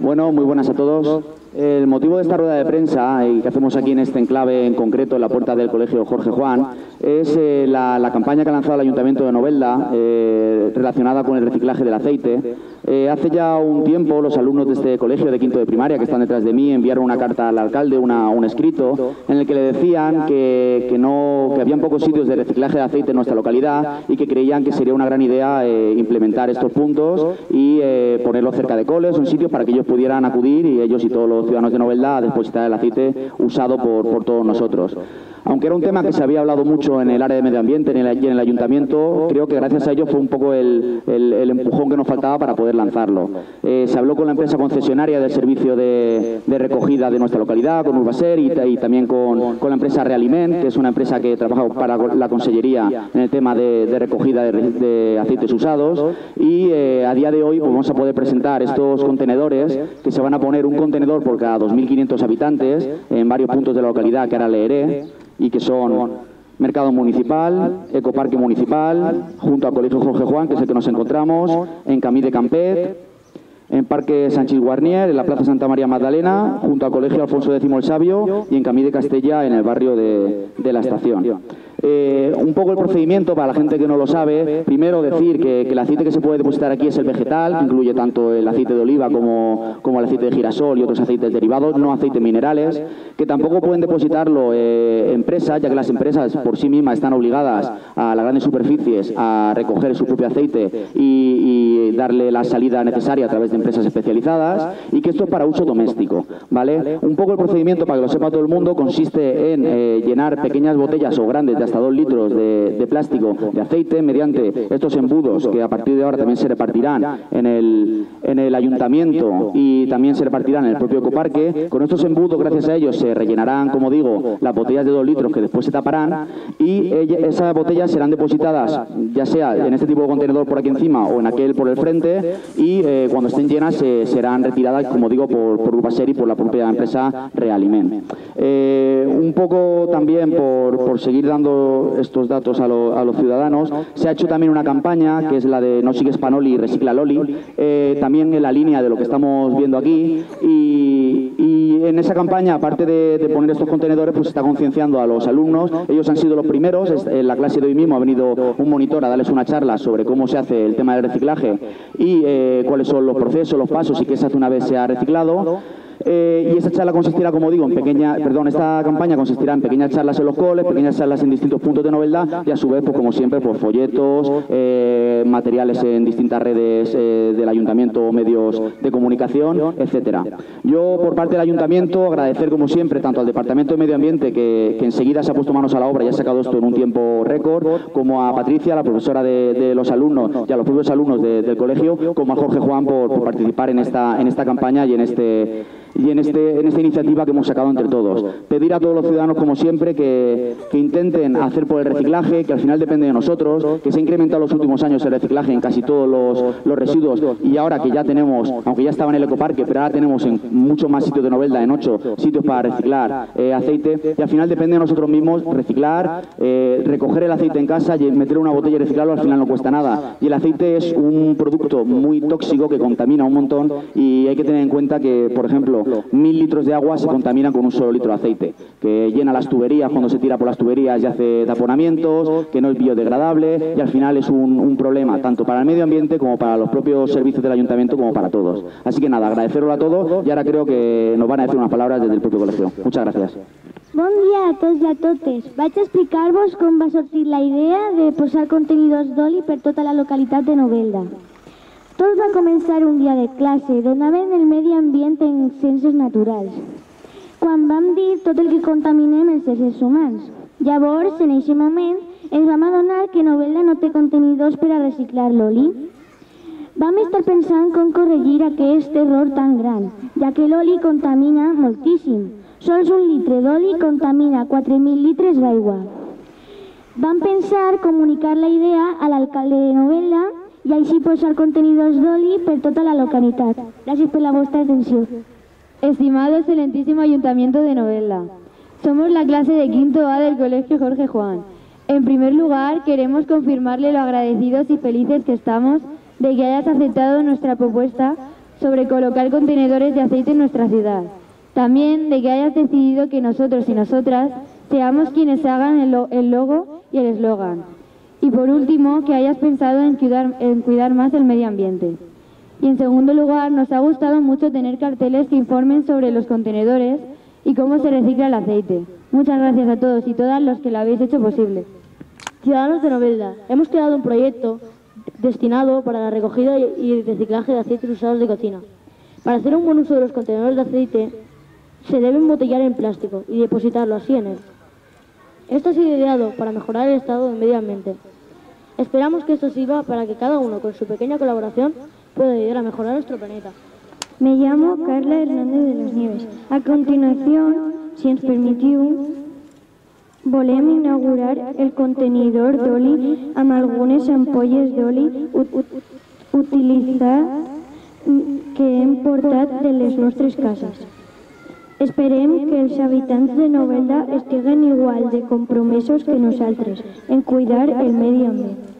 Bueno, muy buenas a todos. El motivo de esta rueda de prensa y que hacemos aquí en este enclave en concreto, en la puerta del Colegio Jorge Juan, es la campaña que ha lanzado el Ayuntamiento de Novelda relacionada con el reciclaje del aceite. Hace ya un tiempo los alumnos de este colegio de quinto de primaria que están detrás de mí enviaron una carta al alcalde, un escrito, en el que le decían que habían pocos sitios de reciclaje de aceite en nuestra localidad y que creían que sería una gran idea implementar estos puntos y ponerlos cerca de coles o en sitios para que ellos pudieran acudir y ellos y todos los ciudadanos de Novelda a depositar el aceite usado por todos nosotros. Aunque era un tema que se había hablado mucho en el área de medio ambiente y en el ayuntamiento, creo que gracias a ello fue un poco el empujón que nos faltaba para poder lanzarlo. Se habló con la empresa concesionaria del servicio de recogida de nuestra localidad, con Urbaser y también con la empresa Realiment, que es una empresa que trabaja para la Consellería en el tema de recogida de aceites usados, y a día de hoy pues, vamos a poder presentar estos contenedores que se van a poner un contenedor por cada 2.500 habitantes en varios puntos de la localidad que ahora leeré, y que son Mercado Municipal, Ecoparque Municipal, junto al Colegio Jorge Juan, que es el que nos encontramos, en Camí de Campet, en Parque Sánchez Guarnier, en la Plaza Santa María Magdalena, junto al Colegio Alfonso X el Sabio, y en Camí de Castella, en el barrio de la Estación. Un poco el procedimiento para la gente que no lo sabe. Primero decir que el aceite que se puede depositar aquí es el vegetal, que incluye tanto el aceite de oliva como el aceite de girasol y otros aceites derivados, no aceites minerales, que tampoco pueden depositarlo empresas, ya que las empresas por sí mismas están obligadas a las grandes superficies a recoger su propio aceite y darle la salida necesaria a través de empresas especializadas, y que esto es para uso doméstico, ¿vale? Un poco el procedimiento, para que lo sepa todo el mundo, consiste en llenar pequeñas botellas o grandes de hasta 2 litros de plástico de aceite mediante estos embudos que a partir de ahora también se repartirán en el ayuntamiento y también se repartirán en el propio ecoparque. Con estos embudos, gracias a ellos, se rellenarán, como digo, las botellas de 2 litros que después se taparán, y esas botellas serán depositadas ya sea en este tipo de contenedor por aquí encima o en aquel por el frente, y cuando estén llenas serán retiradas, como digo, por Urbaser y por la propia empresa Realiment. Un poco también por seguir dando estos datos a los ciudadanos, se ha hecho también una campaña que es la de No sigues Panoli y recicla Loli, también en la línea de lo que estamos viendo aquí, y en esa campaña, aparte de poner estos contenedores, pues se está concienciando a los alumnos. Ellos han sido los primeros. En la clase de hoy mismo ha venido un monitor a darles una charla sobre cómo se hace el tema del reciclaje y cuáles son los procesos, los pasos y qué se hace una vez se ha reciclado. Y esta charla consistirá, como digo, esta campaña consistirá en pequeñas charlas en los coles, pequeñas charlas en distintos puntos de Novelda y a su vez, pues como siempre, pues folletos, materiales en distintas redes del ayuntamiento, medios de comunicación, etcétera. Yo, por parte del ayuntamiento, agradecer como siempre tanto al Departamento de Medio Ambiente, que enseguida se ha puesto manos a la obra y ha sacado esto en un tiempo récord, como a Patricia, la profesora de los alumnos, y a los propios alumnos del colegio, como a Jorge Juan por participar en esta campaña y en esta iniciativa que hemos sacado entre todos. Pedir a todos los ciudadanos, como siempre, que intenten hacer por el reciclaje, que al final depende de nosotros, que se ha incrementado en los últimos años el reciclaje en casi todos los residuos, y ahora que ya tenemos, aunque ya estaba en el ecoparque, pero ahora tenemos en muchos más sitios de Novelda, en 8 sitios para reciclar aceite, y al final depende de nosotros mismos reciclar, recoger el aceite en casa y meter una botella y reciclarlo, al final no cuesta nada. Y el aceite es un producto muy tóxico que contamina un montón, y hay que tener en cuenta que, por ejemplo, 1.000 litros de agua se contaminan con un solo litro de aceite, que llena las tuberías, cuando se tira por las tuberías y hace taponamientos, que no es biodegradable, y al final es un problema tanto para el medio ambiente como para los propios servicios del ayuntamiento, como para todos. Así que nada, agradecerlo a todos, y ahora creo que nos van a decir unas palabras desde el propio colegio. Muchas gracias. Bon dia a tots i a totes. Vaig explicar-vos com va sortir la idea de posar contenidors d'oli per tota la localitat de Novelda. Tot va començar un dia de classe, donaven el medi ambient en ciències naturals, quan vam dir tot el que contaminem els éssers humans. Llavors, en aquest moment, ens vam adonar que Novelda no té contenidors per a reciclar l'oli. Vam estar pensant com corregir aquest error tan gran, ja que l'oli contamina moltíssim. Sols un litre d'oli contamina 4.000 litres d'aigua. Vam pensar comunicar la idea a l'alcalde de Novelda y així posar contenidors d'oli per tota la localitat. Gracias por la vuestra atención. Estimado excelentísimo Ayuntamiento de Novelda, somos la clase de quinto A del Colegio Jorge Juan. En primer lugar, queremos confirmarle lo agradecidos y felices que estamos de que hayas aceptado nuestra propuesta sobre colocar contenedores de aceite en nuestra ciudad. También de que hayas decidido que nosotros y nosotras seamos quienes hagan el logo y el eslogan. Y por último, que hayas pensado en cuidar más el medio ambiente. Y en segundo lugar, nos ha gustado mucho tener carteles que informen sobre los contenedores y cómo se recicla el aceite. Muchas gracias a todos y todas los que lo habéis hecho posible. Ciudadanos de Novelda, hemos creado un proyecto destinado para la recogida y reciclaje de aceites usados de cocina. Para hacer un buen uso de los contenedores de aceite, se debe embotellar en plástico y depositarlo así en él. Esto ha sido ideado para mejorar el estado del medio ambiente. Esperamos que esto sirva para que cada uno, con su pequeña colaboración, pueda ayudar a mejorar nuestro planeta. Me llamo Carla Hernández de las Nieves. A continuación, si ens permitiu, volem inaugurar el contenidor d'oli amb algunes ampolles d'oli utilitzat que hem portat de les nostres cases. Esperem que els habitants de Novelda estiguen igual de compromesos que nosaltres en cuidar el medi ambient.